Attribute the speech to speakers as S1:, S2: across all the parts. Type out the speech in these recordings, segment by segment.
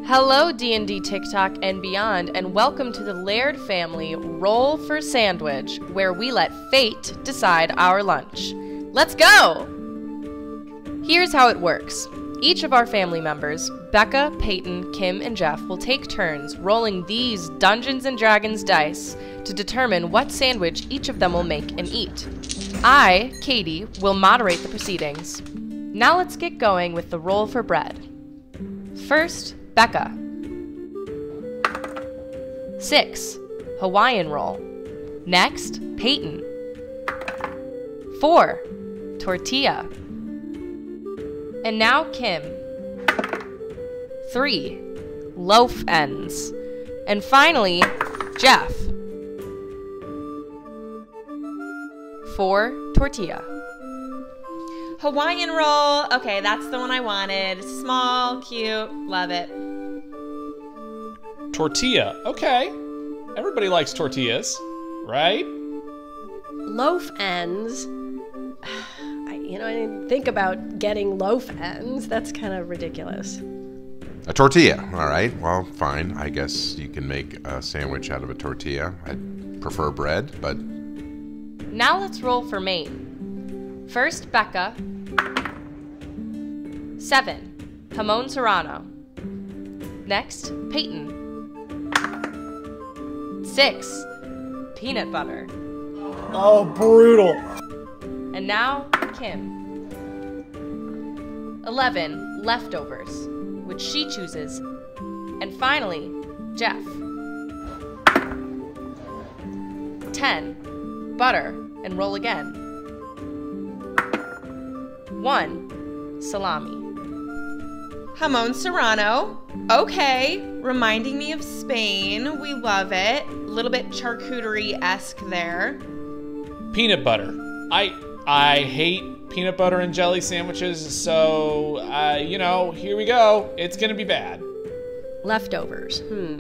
S1: Hello D&D TikTok and beyond, and welcome to the Laird family Roll for Sandwich, where we let fate decide our lunch. Let's go! Here's how it works. Each of our family members, Becca, Peyton, Kim, and Jeff, will take turns rolling these Dungeons & Dragons dice to determine what sandwich each of them will make and eat. I, Katie, will moderate the proceedings. Now let's get going with the roll for bread. First, Becca. 6. Hawaiian roll. Next, Peyton. 4. Tortilla. And now Kim. 3. Loaf ends. And finally, Jeff. 4. Tortilla.
S2: Hawaiian roll. Okay, that's the one I wanted. Small, cute, love it.
S3: Tortilla. Okay. Everybody likes tortillas, right?
S4: Loaf ends. I didn't think about getting loaf ends. That's kind of ridiculous.
S5: A tortilla. All right. Well, fine. I guess you can make a sandwich out of a tortilla. I prefer bread, but...
S1: Now let's roll for main. First, Becca. 7. Jamon Serrano. Next, Peyton. 6. Peanut butter.
S6: Oh, brutal.
S1: And now, Kim. 11. Leftovers, which she chooses. And finally, Jeff. 10. Butter, and roll again. 1. Salami.
S2: Jamon Serrano. Okay, reminding me of Spain. We love it. A little bit charcuterie-esque there.
S3: Peanut butter. I hate peanut butter and jelly sandwiches, so, here we go. It's gonna be bad.
S4: Leftovers.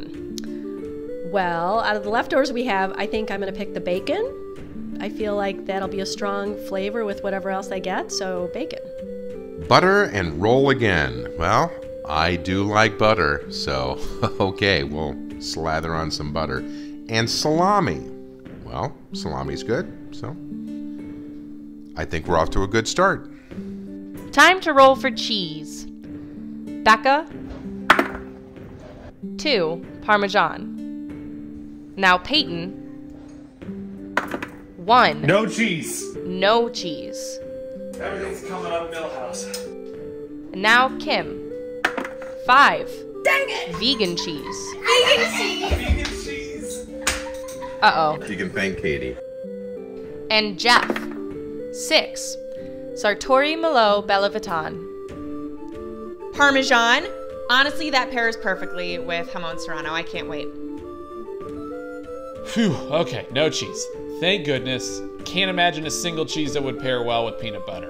S4: Well, out of the leftovers we have, I think I'm going to pick the bacon. I feel like that'll be a strong flavor with whatever else I get, so bacon.
S5: Butter and roll again. Well, I do like butter, so okay, we'll slather on some butter. And salami. Well, salami's good, so I think we're off to a good start.
S1: Time to roll for cheese. Becca. 2. Parmesan. Now Peyton. 1.
S6: No cheese.
S1: No cheese.
S6: Everything's coming up Millhouse.
S1: And now Kim. 5.
S2: Dang it!
S1: Vegan cheese.
S6: Vegan cheese.
S1: Uh-oh.
S5: You can thank Katie.
S1: And Jeff. 6. Sartori Merlot Bella Vitan.
S2: Parmesan. Honestly, that pairs perfectly with Jamon Serrano. I can't wait.
S3: Phew, okay, no cheese. Thank goodness. Can't imagine a single cheese that would pair well with peanut butter.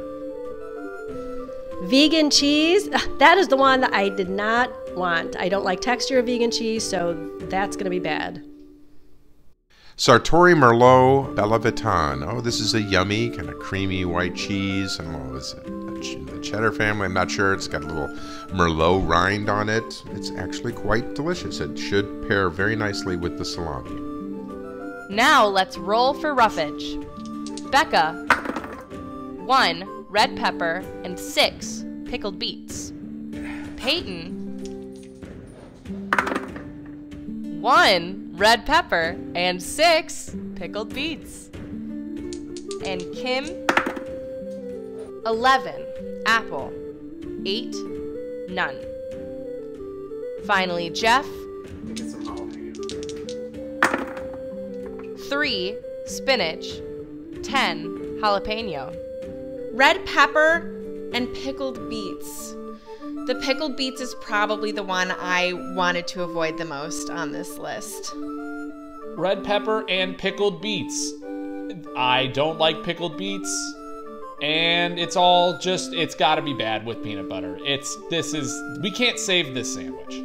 S4: Vegan cheese, that is the one that I did not want. I don't like texture of vegan cheese, so that's going to be bad.
S5: Sartori Merlot Bella Vitan. Oh, this is a yummy, kind of creamy white cheese. Oh, is it the cheddar family? I'm not sure. It's got a little Merlot rind on it. It's actually quite delicious. It should pair very nicely with the salami.
S1: Now let's roll for roughage. Becca. 1. Red pepper and 6. Pickled beets. Peyton. 1. Red pepper and 6. Pickled beets. And Kim. 11. Apple. 8. None. Finally, Jeff. 3. Spinach. 10. Jalapeno.
S2: Red pepper and pickled beets. The pickled beets is probably the one I wanted to avoid the most on this list.
S3: Red pepper and pickled beets. I don't like pickled beets. And it's gotta be bad with peanut butter. We can't save this sandwich.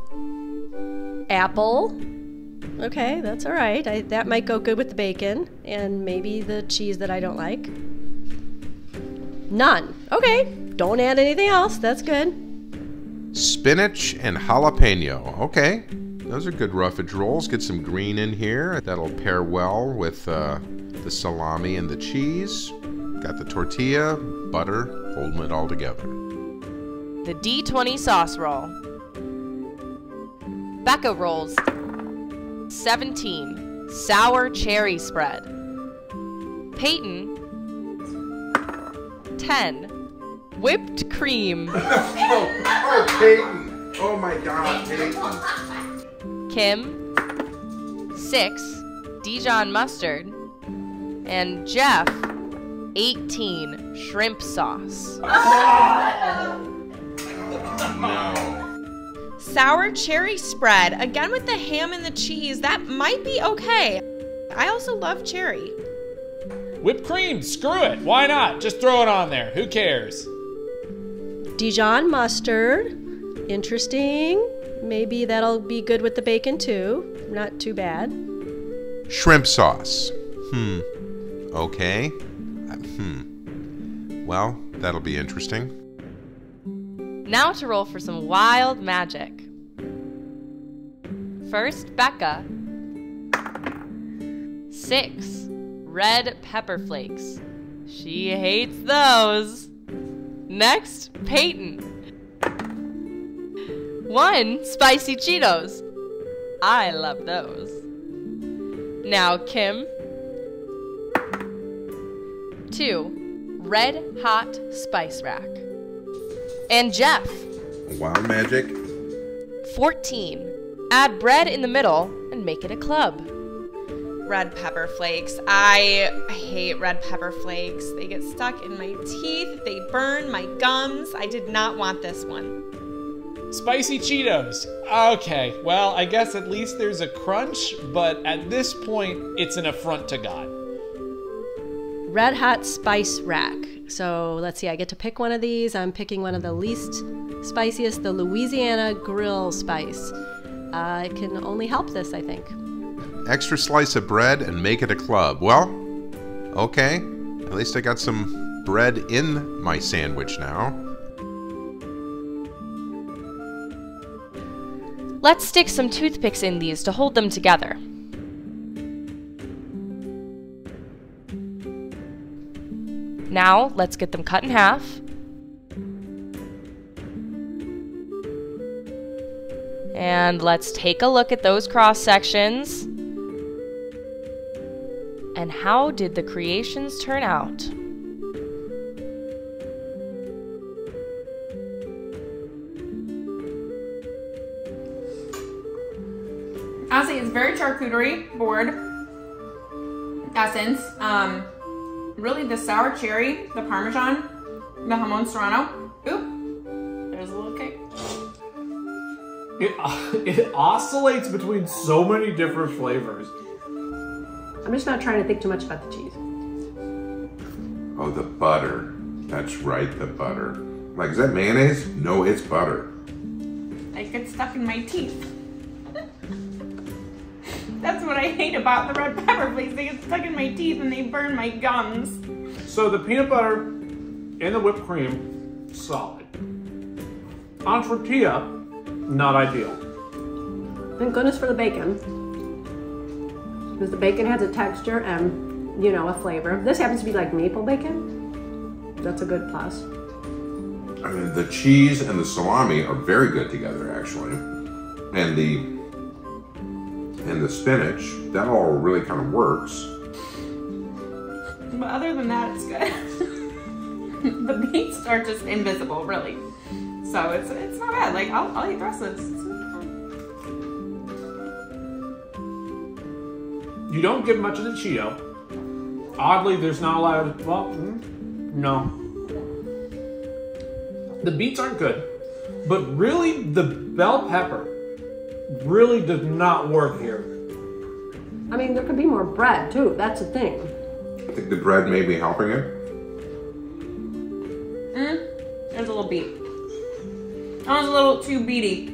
S4: Apple. Okay, that's all right. That might go good with the bacon and maybe the cheese that I don't like. None. Okay, don't add anything else. That's good.
S5: spinach and jalapeno. Okay, those are good roughage rolls. Get some green in here. That'll pair well with the salami and the cheese. Got the tortilla, butter, holding it all together.
S1: The D20 sauce roll. Becca rolls 17, sour cherry spread. Peyton, 10, whipped cream.
S5: Oh, Peyton! Oh my God, Peyton!
S1: Kim, 6, Dijon mustard. And Jeff, 18, shrimp sauce.
S5: No.
S2: Sour cherry spread, again with the ham and the cheese. That might be okay. I also love cherry.
S3: Whipped cream, screw it. Why not? Just throw it on there. Who cares?
S4: Dijon mustard. Interesting. Maybe that'll be good with the bacon too. Not too bad.
S5: Shrimp sauce. Okay. Well, that'll be interesting.
S1: Now to roll for some wild magic. First, Becca. 6, red pepper flakes. She hates those. Next, Peyton. 1, spicy Cheetos. I love those. Now, Kim. 2, red hot spice rack. And Jeff.
S5: Wild magic.
S1: 14, add bread in the middle and make it a club.
S2: Red pepper flakes. I hate red pepper flakes. They get stuck in my teeth. They burn my gums. I did not want this one.
S3: Spicy Cheetos. Okay, well, I guess at least there's a crunch, but at this point, it's an affront to God.
S4: Red hot spice rack. So let's see, I get to pick one of these. I'm picking one of the least spiciest, the Louisiana grill spice. It can only help this, I think.
S5: Extra slice of bread and make it a club. Well, okay. At least I got some bread in my sandwich now.
S1: Let's stick some toothpicks in these to hold them together. Now, let's get them cut in half. And let's take a look at those cross sections. And how did the creations turn out?
S7: Honestly, it's very charcuterie board essence. Really, the sour cherry, the Parmesan, the jamon serrano. Oop, there's a little cake.
S6: It oscillates between so many different flavors.
S4: I'm just not trying to think too much about the cheese.
S5: Oh, the butter. That's right, the butter. Like, is that mayonnaise? No, it's butter.
S7: It gets stuck in my teeth. That's what I hate about the red pepper flakes. They get stuck in my teeth and they burn my gums.
S6: So the peanut butter and the whipped cream, solid. On tortilla, not ideal.
S4: Thank goodness for the bacon. Because the bacon has a texture and, you know, a flavor. This happens to be like maple bacon. That's a good plus.
S5: I mean, the cheese and the salami are very good together, actually. And the spinach, that all really kind of works.
S7: But other than that, it's good. The beets are just invisible, really. So it's not bad. Like, I'll eat the rest of this.
S6: You don't get much of the Cheeto. Oddly, there's not a lot of, well, no. The beets aren't good, but really the bell pepper really does not work here.
S4: I mean, there could be more bread too. That's the thing.
S5: I think the bread may be helping it.
S7: There's a little beet. That was a little too beety.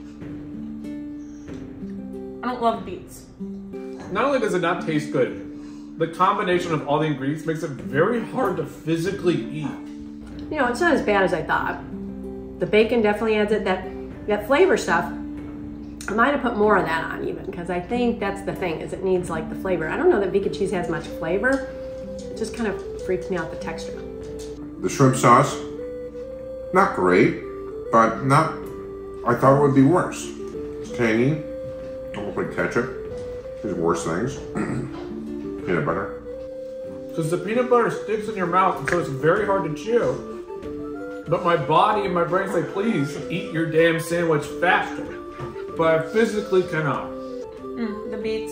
S7: I don't love beets.
S6: Not only does it not taste good, the combination of all the ingredients makes it very hard to physically eat.
S4: You know, it's not as bad as I thought. The bacon definitely adds it. That That flavor stuff, I might have put more of that on even, because I think that's the thing, is it needs like the flavor. I don't know that vegan cheese has much flavor. It just kind of freaks me out, the texture.
S5: The shrimp sauce, not great, but not, I thought it would be worse. It's tangy, almost like ketchup. There's worse things. Peanut butter.
S6: Because the peanut butter sticks in your mouth, and so it's very hard to chew. But my body and my brain say, please eat your damn sandwich faster. But I physically cannot.
S7: The beets.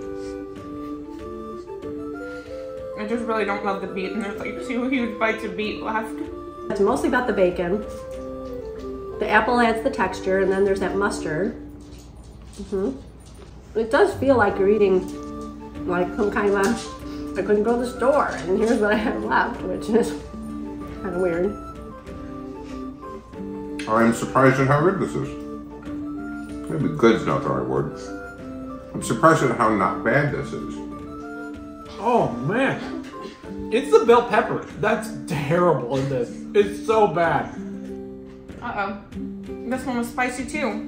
S7: I just really don't love the beet, and there's like 2 huge bites of beet left.
S4: It's mostly about the bacon. The apple adds the texture, and then there's that mustard. It does feel like you're eating like some kind of, I couldn't go to the store, and here's what I have left, which is kind of weird.
S5: I'm surprised at how good this is. Maybe good's not the right word. I'm surprised at how not bad this is.
S6: Oh man. It's the bell pepper. That's terrible in this. It's so bad.
S7: Uh-oh. This one was spicy too.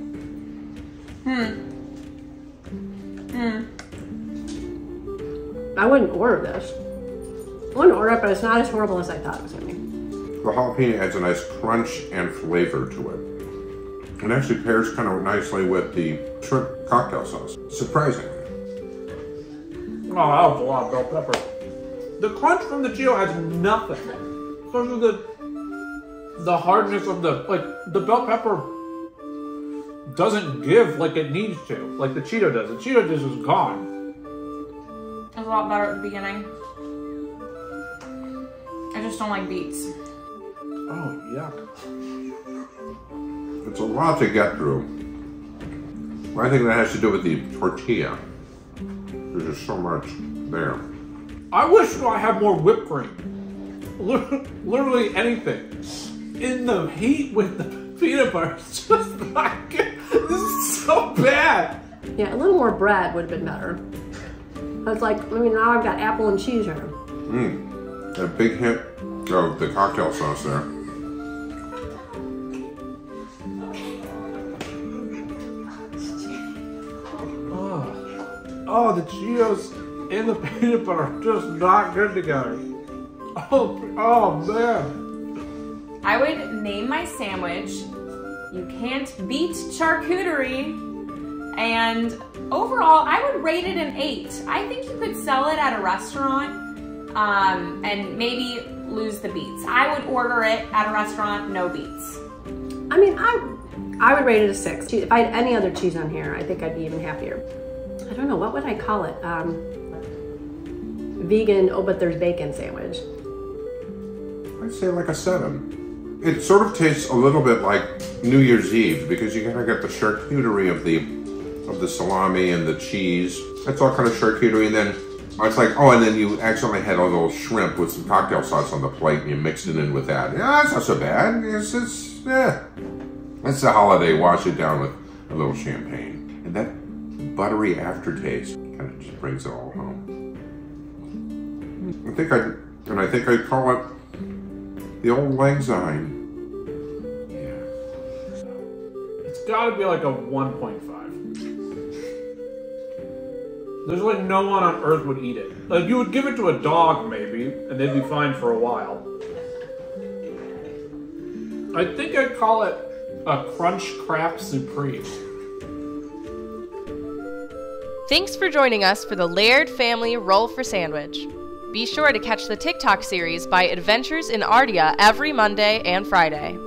S4: I wouldn't order this. I wouldn't order it, but it's not as horrible as I thought it was going to be.
S5: The jalapeno adds a nice crunch and flavor to it. It actually pairs kind of nicely with the shrimp cocktail sauce. Surprisingly.
S6: Oh, that was a lot of bell pepper. The crunch from the Cheeto has nothing. Especially the hardness of the bell pepper doesn't give like it needs to, like the Cheeto does. The Cheeto just is gone.
S7: It was a lot better at the beginning. I just don't like beets.
S6: Oh, yuck.
S5: It's a lot to get through. I think that has to do with the tortilla. There's just so much there.
S6: I wish I had more whipped cream. Literally anything. In the heat with the peanut butter, it's just not good. This is so bad.
S4: Yeah, a little more bread would have been better. It's like, I mean, now I've got apple and cheese here.
S5: A big hit of the cocktail sauce there.
S6: Oh, the Cheetos and the peanut butter are just not good together. Oh man.
S7: I would name my sandwich, "You Can't Beat Charcuterie," and overall, I would rate it an 8. I think you could sell it at a restaurant and maybe lose the beets. I would order it at a restaurant, no beets.
S4: I mean, I would rate it a 6. If I had any other cheese on here, I think I'd be even happier. I don't know, what would I call it? Vegan, oh, but there's bacon sandwich.
S5: I'd say like a 7. It sort of tastes a little bit like New Year's Eve because you kind of get the charcuterie of the salami and the cheese. That's all kind of charcuterie, and then it's like, oh, and then you accidentally had a little shrimp with some cocktail sauce on the plate and you mixed it in with that. Yeah, that's not so bad. It's the holiday. Wash it down with a little champagne. And that buttery aftertaste kind of just brings it all home. I think I'd call it the old Lang Syne. Yeah.
S6: It's gotta be like a 1.5. There's like no one on earth would eat it. Like you would give it to a dog maybe, and they'd be fine for a while. I think I'd call it a Crunchcraft Supreme.
S1: Thanks for joining us for the Laird Family Roll for Sandwich. Be sure to catch the TikTok series by Adventures in Ardia every Monday and Friday.